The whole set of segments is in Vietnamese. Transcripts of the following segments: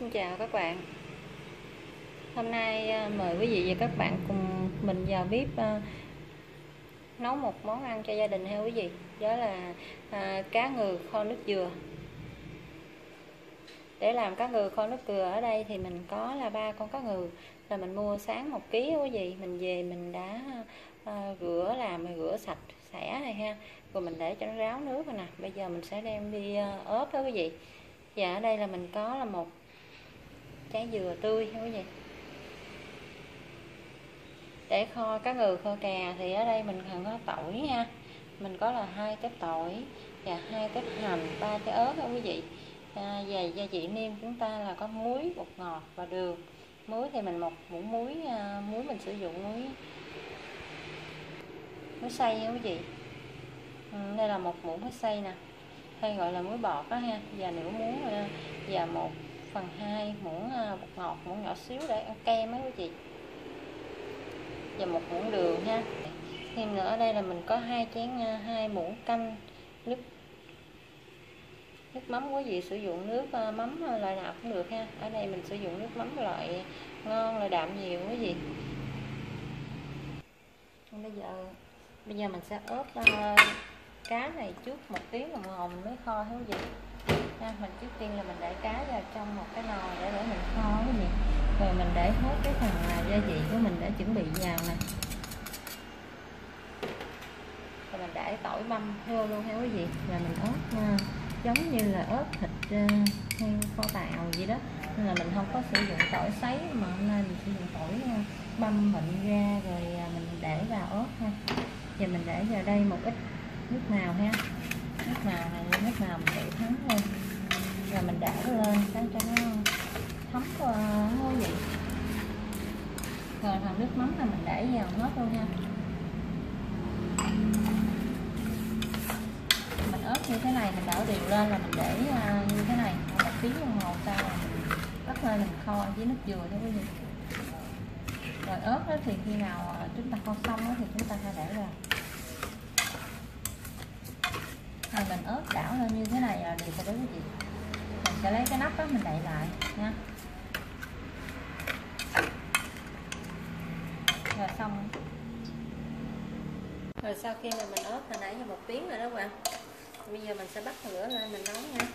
Xin chào các bạn. Hôm nay mời quý vị và các bạn cùng mình vào bếp nấu một món ăn cho gia đình ha quý vị. Đó là cá ngừ kho nước dừa. Để làm cá ngừ kho nước dừa ở đây thì mình có là 3 con cá ngừ, là mình mua sáng 1 kg quý vị. Mình về mình đã rửa sạch sẽ này ha, rồi mình để cho nó ráo nước rồi nè. Bây giờ mình sẽ đem đi ốp đó quý vị. Và ở đây là mình có là một trái dừa tươi quý vị. Để kho cá ngừ kho cà thì ở đây mình cần có tỏi nha. Mình có là 2 tép tỏi và 2 tép hành, 3 trái ớt đó quý vị. Và gia vị nêm chúng ta là có muối, bột ngọt và đường. Muối thì mình 1 muỗng muối, muối mình sử dụng muối xay nha quý vị. Đây là 1 muỗng muối xay nè, hay gọi là muối bọt đó ha, và nửa muỗng và 1/2 muỗng bột ngọt, muỗng nhỏ xíu để ăn kem á quý vị, và 1 muỗng đường ha. Thêm nữa ở đây là mình có 2 muỗng canh nước mắm. Quý vị sử dụng nước mắm loại nào cũng được ha. Ở đây mình sử dụng nước mắm loại ngon, loại đạm nhiều quý vị. Bây giờ mình sẽ ốp cá này trước 1 tiếng đồng hồ mình mới kho quý vị. Mình trước tiên là mình để cá vào trong một cái nồi để mình kho quý vị. Rồi mình để hết cái phần gia vị của mình đã chuẩn bị vào nè. Rồi mình để tỏi băm vô luôn ha quý vị. Và mình ốp giống như là ốp thịt heo kho tàu vậy đó. Nên là mình không có sử dụng tỏi sấy, mà hôm nay mình sử dụng tỏi băm mịn ra rồi mình để vào ốp ha. Và mình để vào đây một ít nước màu ha. Nước màu này nước màu mình tự thấm lên. Rồi mình đảo lên để cho nó thấm quý vị. Rồi phần nước mắm là mình để vào hết luôn nha. Mình ốp như thế này, mình đảo đều lên là mình để như thế này 1 tiếng đồng hồ sau là mình bắt lên mình kho với nước dừa thôi quý vị. Rồi ốp đó thì khi nào chúng ta kho xong đó thì chúng ta sẽ để vào. Rồi mình ốp đảo lên như thế này là được rồi đó quý vị. Mình sẽ lấy cái nắp đó mình đậy lại nha. Rồi xong. Rồi sau khi mà mình ốp hồi nãy cho 1 tiếng rồi đó các bạn. Bây giờ mình sẽ bắt lửa lên mình nấu nha.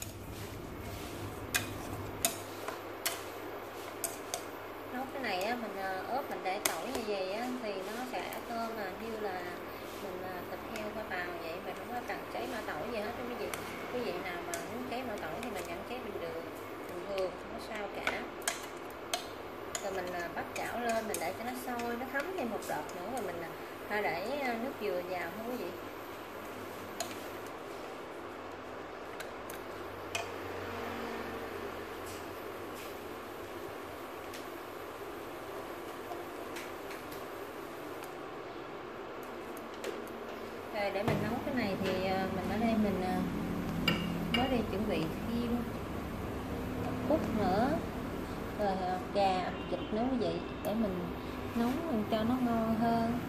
Nấu cái này á, mình ốp mình để tỏi như vậy á, thì nó sẽ thơm như là mình thịt heo kho tàu vậy. Mình không có cần cháy mã tỏi gì hết đó quý vị. Quý vị nào mà muốn cháy mã tỏi thì mình vẫn cháy bình thường, không có sao cả. Rồi mình bắt chảo lên, mình để cho nó sôi, nó thấm thêm một đợt nữa rồi mình để nước dừa vào thôi quý vị. Rồi để mình nấu cái này thì mình ở đây mình mới đi chuẩn bị thêm cút nữa, rồi gà vịt nữa quý vị, để mình nấu cho nó ngon hơn.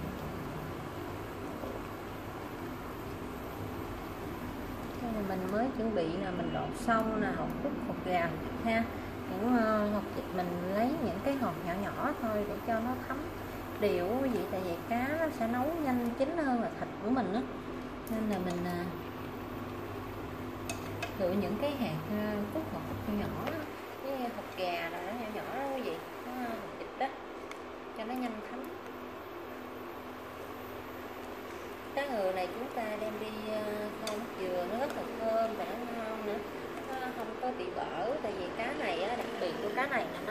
Mình mới chuẩn bị là mình lột xong là hột cút, hột gà, hột vịt ha. Những hột vịt mình lấy những cái hột nhỏ nhỏ thôi để cho nó thấm đều quý vị, tại vì cá nó sẽ nấu nhanh chín hơn là thịt của mình á. Nên là mình lựa những cái hạt cút hột nhỏ nhỏ với hột gà rồi nó nhỏ nhỏ đó quý vị, hột vịt đó cho nó nhanh thấm. Cá ngừ này chúng ta đem đi kho nước dừa nó rất là thơm và nó ngon nữa, nó không có bị bở. Tại vì cá này á, đặc biệt của cá này là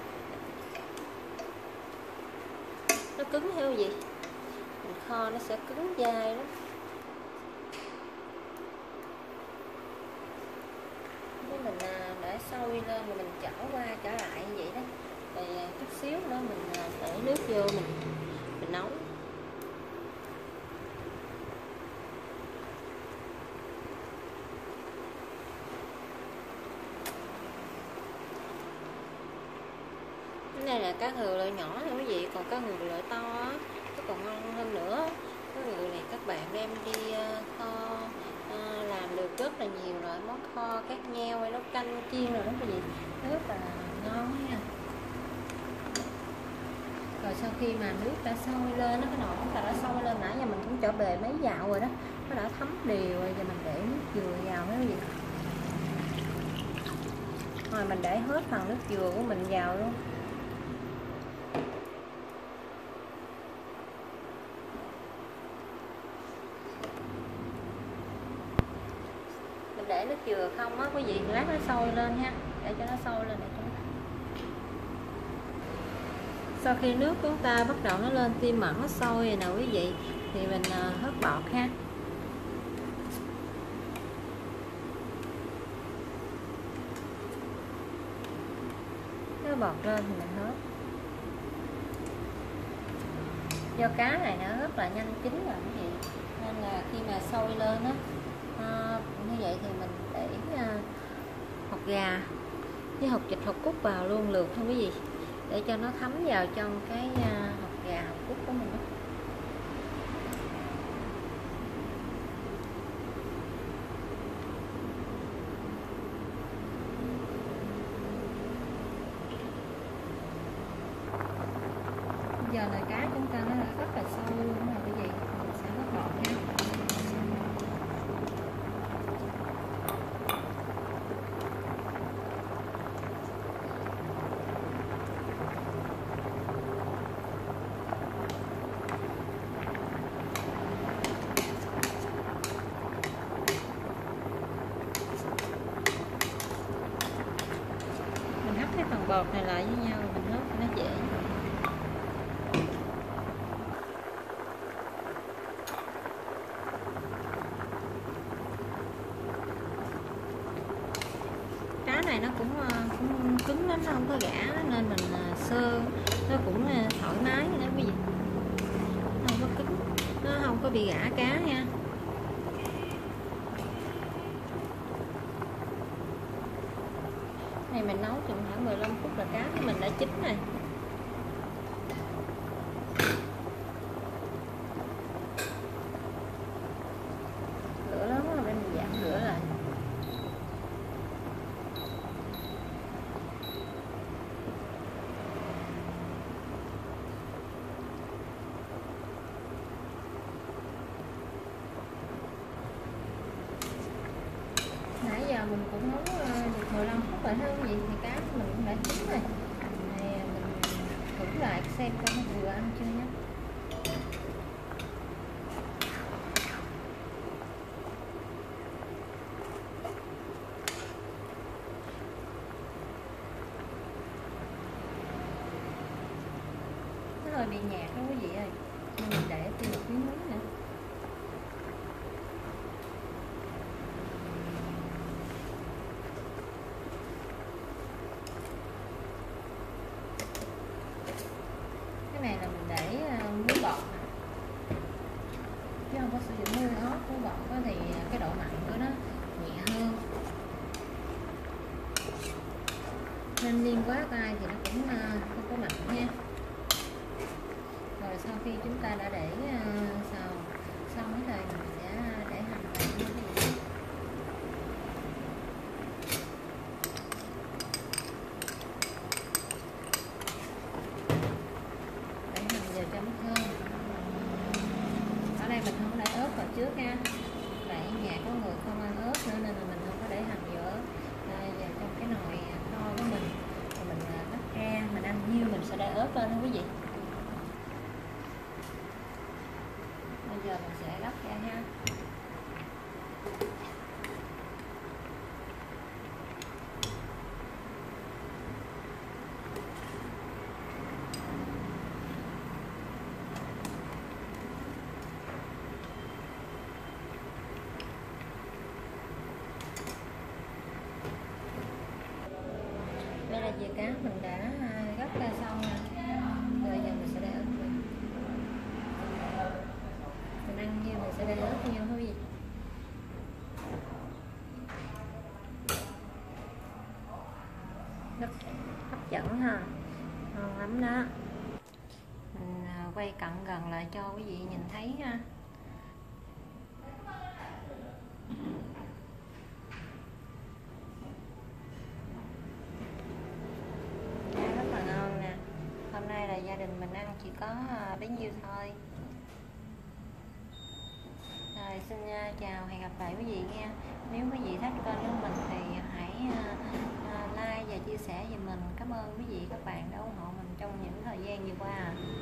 nó cứng theo gì, mình kho nó sẽ cứng dai lắm. Với mình để sôi lên rồi mình trở qua trở lại như vậy đó. Rồi chút xíu nữa mình để nước vô mình nấu. Cái này là cá ngừ loại nhỏ thôi quý vị, còn cá ngừ loại to á, nó còn ngon hơn nữa. Cá ngừ này các bạn đem đi kho làm được rất rất là nhiều loại món kho khác nhau, hay nấu canh chiên rồi đó quý vị, rất là ngon nha. Rồi sau khi mà nước đã sôi lên, cái nồi chúng ta đã sôi lên, nãy giờ mình cũng trở bề mấy dạo rồi đó, nó đã thấm đều rồi, giờ mình để nước dừa vào cái gì. Rồi mình để hết phần nước dừa của mình vào luôn. Mình để nước dừa không á quý vị, lát nó sôi lên ha, để cho nó sôi lên để cho nó... Sau khi nước chúng ta bắt đầu nó lên tim mật, nó sôi rồi nè quý vị, thì mình hớt bọt ha. Nó bọt lên thì mình hớt. Do cá này nó rất là nhanh chín rồi quý vị, nên là khi mà sôi lên á như vậy thì mình để hột gà với hột vịt, hột cút vào luôn lượt thôi quý vị, để cho nó thấm vào trong cái hột gà, hột cút của mình đó. Giờ là cá chúng ta nó đã rất là sâu luôn rồi quý vị, mình sẽ hớt bọt ha. Mình hấp cái phần bọt này lại với nhau, mình hớt cho nó dễ. Cá này nó cũng cứng lắm, nó không có gã, nên mình sơ nó cũng thoải mái nữa quý vị, nó không có cứng, nó không có bị gã cá nha. Này mình nấu chừng khoảng 15 phút là cá của mình đã chín rồi. Lửa lớn rồi để mình giảm lửa lại. Nãy giờ mình cũng nấu được 15 phút rồi hơn gì, thì cá của mình cũng đã chín rồi. Này mình thử lại xem coi nó vừa ăn chưa nhé. Nó hơi bị nhạt đó quý vị ơi, nên mình để thêm một miếng muối nữa. Này là mình để muối bọt chứ không có sử dụng muối ớt. Muối bọt thì cái độ mặn của nó nhẹ hơn, nên niêm quá tay thì nó cũng không có mặn nha. Rồi sau khi chúng ta đã để xào xong hết rồi, mình sẽ để hành vào. Cho nó thơm. Ở đây mình không để ớt vào trước nha, tại nhà có người không ăn ớt nữa nên là mình không có để hành vào ớt vào trong cái nồi kho của mình. Rồi mình bắt ra, mình ăn nhiêu mình sẽ để ớt lên thôi quý vị. Bây giờ mình sẽ gấp ra ha. Đây là dưa cá mình đã gấp ra xong rồi. Rồi giờ mình sẽ để ớt vào. Mình ăn nhiêu mình sẽ để ớt nhiêu thôi gì. Rất hấp dẫn ha, ngon lắm đó. Mình quay cận gần lại cho quý vị nhìn thấy ha. mình ăn chỉ có bấy nhiêu thôi. Rồi xin chào, hẹn gặp lại quý vị nha. Nếu quý vị thích kênh của mình thì hãy like và chia sẻ giùm mình. Cảm ơn quý vị các bạn đã ủng hộ mình trong những thời gian vừa qua.